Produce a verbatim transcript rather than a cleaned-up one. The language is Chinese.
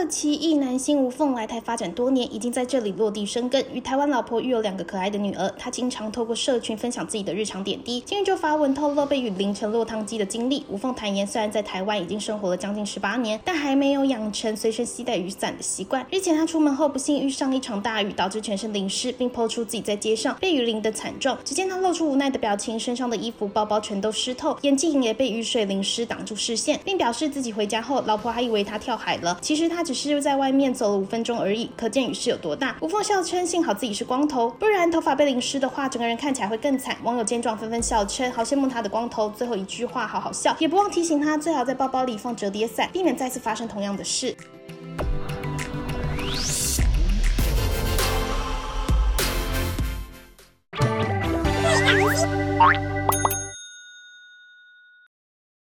奇异男星吴凤来台发展多年，已经在这里落地生根，与台湾老婆育有两个可爱的女儿。他经常透过社群分享自己的日常点滴，近日就发文透露被雨淋成落汤鸡的经历。吴凤坦言，虽然在台湾已经生活了将近十八年，但还没有养成随身携带雨伞的习惯。日前他出门后不幸遇上一场大雨，导致全身淋湿，并抛出自己在街上被雨淋的惨状。只见他露出无奈的表情，身上的衣服、包包全都湿透，眼镜也被雨水淋湿挡住视线，并表示自己回家后，老婆还以为他跳海了，其实他只是在外面走了五分钟而已，可见雨势有多大。吴凤笑称，幸好自己是光头，不然头发被淋湿的话，整个人看起来会更惨。网友见状纷纷笑称，好羡慕他的光头。最后一句话好好笑，也不忘提醒他最好在包包里放折叠伞，避免再次发生同样的事。 对，